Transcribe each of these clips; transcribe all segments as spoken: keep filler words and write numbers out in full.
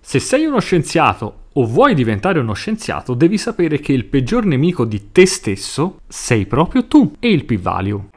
Se sei uno scienziato o vuoi diventare uno scienziato, devi sapere che il peggior nemico di te stesso sei proprio tu e il p-value.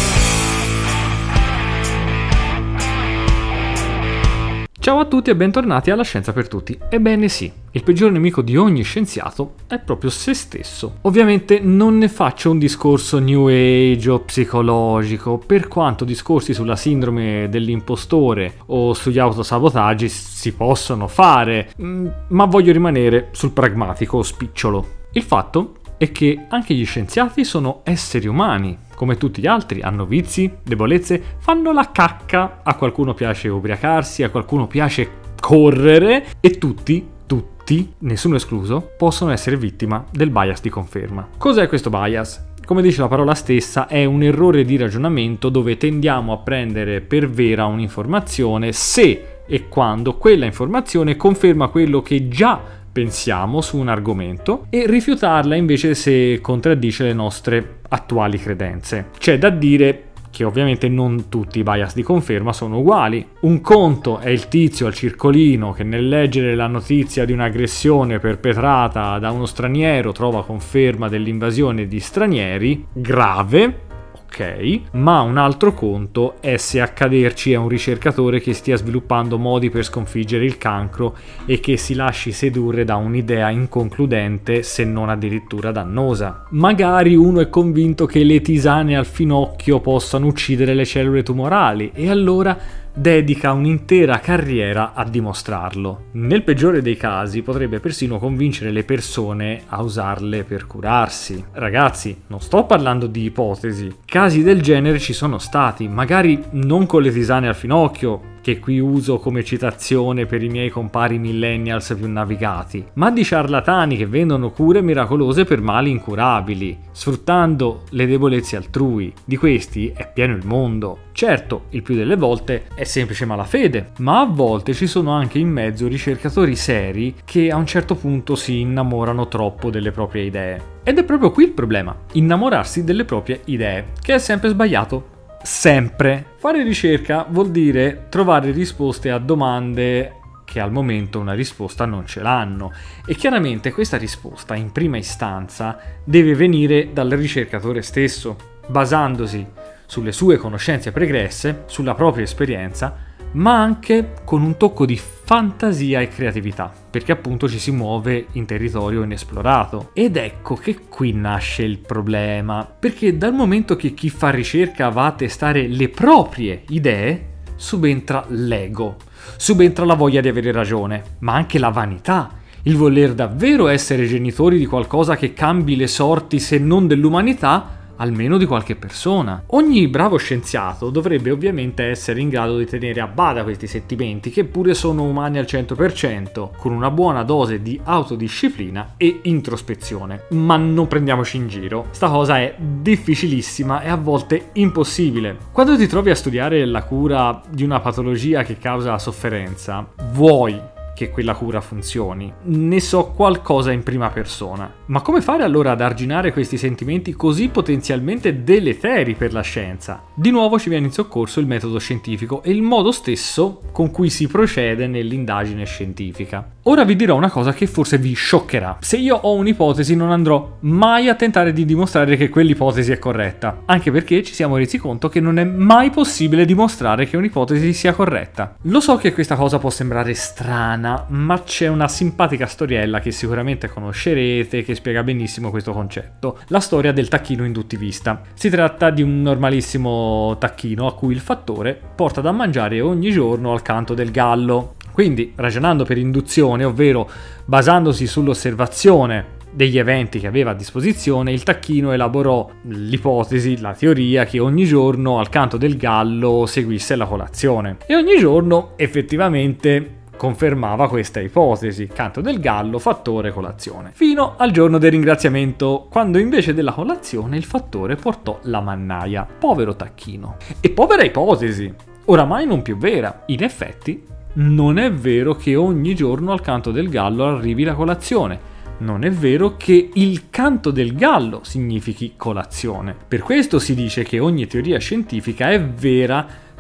Ciao a tutti e bentornati alla Scienza per Tutti. Ebbene sì, il peggior nemico di ogni scienziato è proprio se stesso. Ovviamente non ne faccio un discorso new age o psicologico, per quanto discorsi sulla sindrome dell'impostore o sugli autosabotaggi si possono fare, ma voglio rimanere sul pragmatico spicciolo. Il fatto è che anche gli scienziati sono esseri umani, come tutti gli altri, hanno vizi, debolezze, fanno la cacca, a qualcuno piace ubriacarsi, a qualcuno piace correre e tutti, tutti, nessuno escluso, possono essere vittima del bias di conferma. Cos'è questo bias? Come dice la parola stessa, è un errore di ragionamento dove tendiamo a prendere per vera un'informazione se e quando quella informazione conferma quello che già pensiamo su un argomento e rifiutarla invece se contraddice le nostre attuali credenze. C'è da dire che ovviamente non tutti i bias di conferma sono uguali. Un conto è il tizio al circolino che nel leggere la notizia di un'aggressione perpetrata da uno straniero trova conferma dell'invasione di stranieri, grave, ok, ma un altro conto è se a caderci è un ricercatore che stia sviluppando modi per sconfiggere il cancro e che si lasci sedurre da un'idea inconcludente se non addirittura dannosa. Magari uno è convinto che le tisane al finocchio possano uccidere le cellule tumorali e allora dedica un'intera carriera a dimostrarlo. Nel peggiore dei casi potrebbe persino convincere le persone a usarle per curarsi. Ragazzi, non sto parlando di ipotesi. Casi del genere ci sono stati, magari non con le tisane al finocchio, che qui uso come citazione per i miei compari millennials più navigati, ma di ciarlatani che vendono cure miracolose per mali incurabili, sfruttando le debolezze altrui. Di questi è pieno il mondo. Certo, il più delle volte è semplice malafede, ma a volte ci sono anche in mezzo ricercatori seri che a un certo punto si innamorano troppo delle proprie idee. Ed è proprio qui il problema, innamorarsi delle proprie idee, che è sempre sbagliato. Sempre. Fare ricerca vuol dire trovare risposte a domande che al momento una risposta non ce l'hanno e chiaramente questa risposta in prima istanza deve venire dal ricercatore stesso, basandosi sulle sue conoscenze pregresse, sulla propria esperienza, ma anche con un tocco di fantasia e creatività, perché appunto ci si muove in territorio inesplorato. Ed ecco che qui nasce il problema, perché dal momento che chi fa ricerca va a testare le proprie idee, subentra l'ego, subentra la voglia di avere ragione, ma anche la vanità, il voler davvero essere genitori di qualcosa che cambi le sorti se non dell'umanità, almeno di qualche persona. Ogni bravo scienziato dovrebbe ovviamente essere in grado di tenere a bada questi sentimenti, che pure sono umani al cento per cento, con una buona dose di autodisciplina e introspezione. Ma non prendiamoci in giro, sta cosa è difficilissima e a volte impossibile. Quando ti trovi a studiare la cura di una patologia che causa sofferenza, vuoi che quella cura funzioni. Ne so qualcosa in prima persona. Ma come fare allora ad arginare questi sentimenti così potenzialmente deleteri per la scienza? Di nuovo ci viene in soccorso il metodo scientifico e il modo stesso con cui si procede nell'indagine scientifica. Ora vi dirò una cosa che forse vi scioccherà. Se io ho un'ipotesi non andrò mai a tentare di dimostrare che quell'ipotesi è corretta, anche perché ci siamo resi conto che non è mai possibile dimostrare che un'ipotesi sia corretta. Lo so che questa cosa può sembrare strana, ma c'è una simpatica storiella che sicuramente conoscerete che spiega benissimo questo concetto, la storia del tacchino induttivista. Si tratta di un normalissimo tacchino a cui il fattore porta da mangiare ogni giorno al canto del gallo. Quindi, ragionando per induzione, ovvero basandosi sull'osservazione degli eventi che aveva a disposizione, il tacchino elaborò l'ipotesi, la teoria che ogni giorno al canto del gallo seguisse la colazione. E ogni giorno effettivamente confermava questa ipotesi, canto del gallo, fattore, colazione, fino al giorno del ringraziamento, quando invece della colazione il fattore portò la mannaia. Povero tacchino. E povera ipotesi, oramai non più vera. In effetti, non è vero che ogni giorno al canto del gallo arrivi la colazione. Non è vero che il canto del gallo significhi colazione. Per questo si dice che ogni teoria scientifica è vera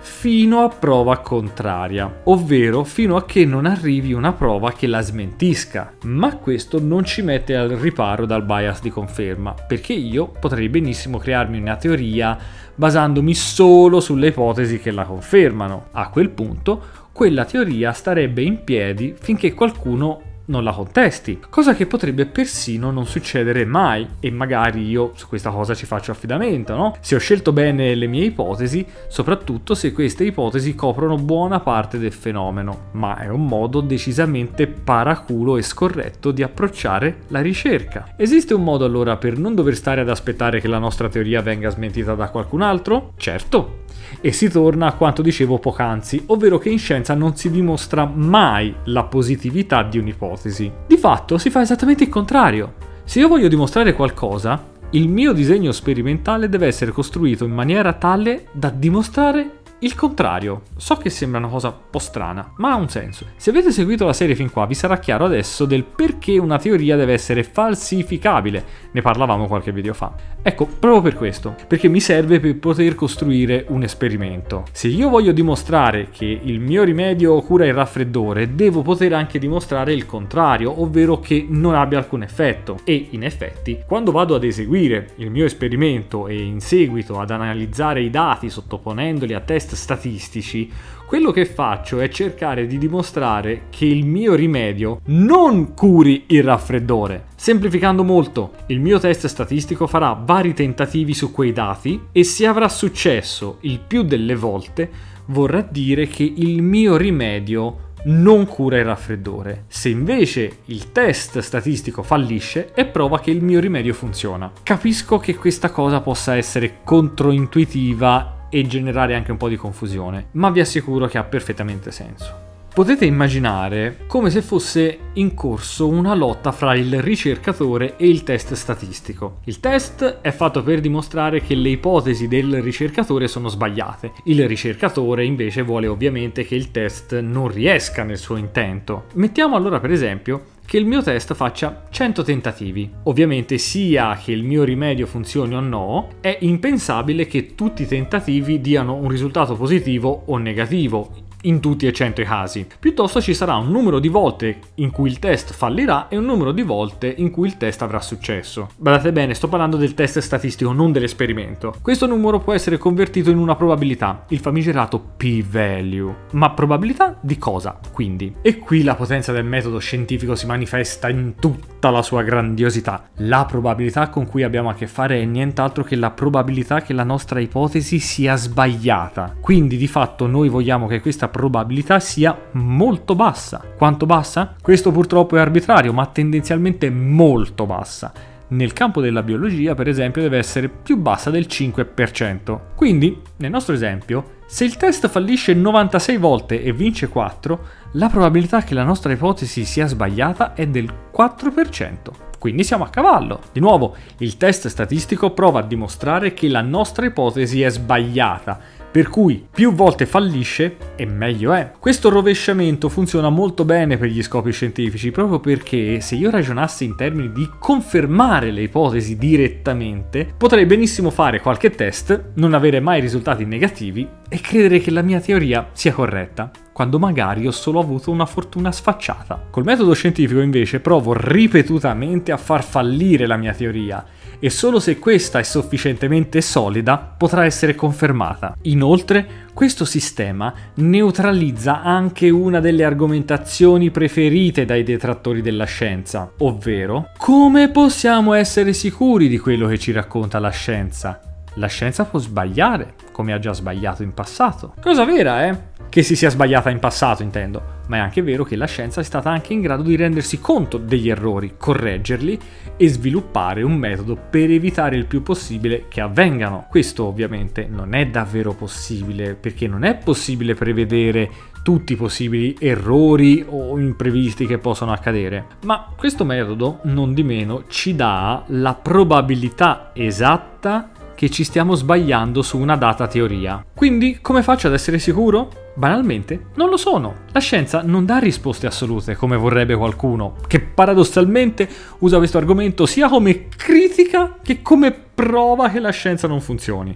fino a prova contraria, ovvero fino a che non arrivi una prova che la smentisca. Ma questo non ci mette al riparo dal bias di conferma, perché io potrei benissimo crearmi una teoria basandomi solo sulle ipotesi che la confermano. A quel punto, quella teoria starebbe in piedi finché qualcuno non la contesti, cosa che potrebbe persino non succedere mai, e magari io su questa cosa ci faccio affidamento, no? Se ho scelto bene le mie ipotesi, soprattutto se queste ipotesi coprono buona parte del fenomeno, ma è un modo decisamente paraculo e scorretto di approcciare la ricerca. Esiste un modo allora per non dover stare ad aspettare che la nostra teoria venga smentita da qualcun altro? Certo! E si torna a quanto dicevo poc'anzi, ovvero che in scienza non si dimostra mai la positività di un'ipotesi. Di fatto si fa esattamente il contrario. Se io voglio dimostrare qualcosa, il mio disegno sperimentale deve essere costruito in maniera tale da dimostrare il contrario. So che sembra una cosa un po' strana, ma ha un senso. Se avete seguito la serie fin qua, vi sarà chiaro adesso del perché una teoria deve essere falsificabile. Ne parlavamo qualche video fa. Ecco, proprio per questo, perché mi serve per poter costruire un esperimento. Se io voglio dimostrare che il mio rimedio cura il raffreddore, devo poter anche dimostrare il contrario, ovvero che non abbia alcun effetto. E in effetti, quando vado ad eseguire il mio esperimento e in seguito ad analizzare i dati sottoponendoli a test statistici, quello che faccio è cercare di dimostrare che il mio rimedio non curi il raffreddore. Semplificando molto, il mio test statistico farà vari tentativi su quei dati e se avrà successo il più delle volte vorrà dire che il mio rimedio non cura il raffreddore. Se invece il test statistico fallisce, è prova che il mio rimedio funziona. Capisco che questa cosa possa essere controintuitiva e generare anche un po' di confusione, ma vi assicuro che ha perfettamente senso. Potete immaginare come se fosse in corso una lotta fra il ricercatore e il test statistico. Il test è fatto per dimostrare che le ipotesi del ricercatore sono sbagliate. Il ricercatore invece vuole ovviamente che il test non riesca nel suo intento. Mettiamo allora per esempio che il mio test faccia cento tentativi. Ovviamente sia che il mio rimedio funzioni o no, è impensabile che tutti i tentativi diano un risultato positivo o negativo in tutti e cento i casi. Piuttosto ci sarà un numero di volte in cui il test fallirà e un numero di volte in cui il test avrà successo. Badate bene, sto parlando del test statistico, non dell'esperimento. Questo numero può essere convertito in una probabilità, il famigerato p-value. Ma probabilità di cosa, quindi? E qui la potenza del metodo scientifico si manifesta in tutta la sua grandiosità. La probabilità con cui abbiamo a che fare è nient'altro che la probabilità che la nostra ipotesi sia sbagliata. Quindi di fatto noi vogliamo che questa probabilità sia molto bassa. Quanto bassa? Questo purtroppo è arbitrario, ma tendenzialmente molto bassa. Nel campo della biologia, per esempio, deve essere più bassa del cinque per cento. Quindi, nel nostro esempio, se il test fallisce novantasei volte e vince quattro, la probabilità che la nostra ipotesi sia sbagliata è del quattro per cento. Quindi siamo a cavallo. Di nuovo, il test statistico prova a dimostrare che la nostra ipotesi è sbagliata, per cui più volte fallisce e meglio è. Questo rovesciamento funziona molto bene per gli scopi scientifici, proprio perché se io ragionassi in termini di confermare le ipotesi direttamente, potrei benissimo fare qualche test, non avere mai risultati negativi e credere che la mia teoria sia corretta, quando magari ho solo avuto una fortuna sfacciata. Col metodo scientifico invece provo ripetutamente a far fallire la mia teoria e solo se questa è sufficientemente solida potrà essere confermata. Inoltre, questo sistema neutralizza anche una delle argomentazioni preferite dai detrattori della scienza, ovvero come possiamo essere sicuri di quello che ci racconta la scienza? La scienza può sbagliare, come ha già sbagliato in passato. Cosa vera, eh? Che si sia sbagliata in passato, intendo. Ma è anche vero che la scienza è stata anche in grado di rendersi conto degli errori, correggerli e sviluppare un metodo per evitare il più possibile che avvengano. Questo ovviamente non è davvero possibile, perché non è possibile prevedere tutti i possibili errori o imprevisti che possono accadere. Ma questo metodo, non di meno, ci dà la probabilità esatta che ci stiamo sbagliando su una data teoria. Quindi, come faccio ad essere sicuro? Banalmente, non lo sono. La scienza non dà risposte assolute, come vorrebbe qualcuno, che paradossalmente usa questo argomento sia come critica che come prova che la scienza non funzioni.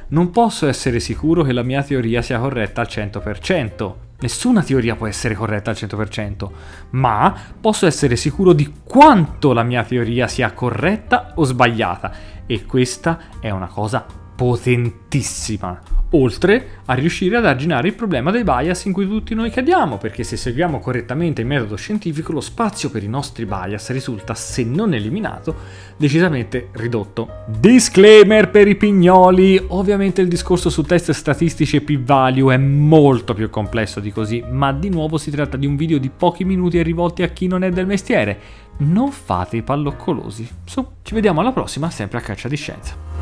Non posso essere sicuro che la mia teoria sia corretta al cento per cento. Nessuna teoria può essere corretta al cento per cento, ma posso essere sicuro di quanto la mia teoria sia corretta o sbagliata, e questa è una cosa potentissima. Oltre a riuscire ad arginare il problema dei bias in cui tutti noi cadiamo, perché se seguiamo correttamente il metodo scientifico lo spazio per i nostri bias risulta, se non eliminato, decisamente ridotto. Disclaimer per i pignoli: ovviamente il discorso su test statistici e p-value è molto più complesso di così, ma di nuovo si tratta di un video di pochi minuti e rivolti a chi non è del mestiere. Non fate i palloccolosi. Su, ci vediamo alla prossima, sempre a Caccia di Scienza.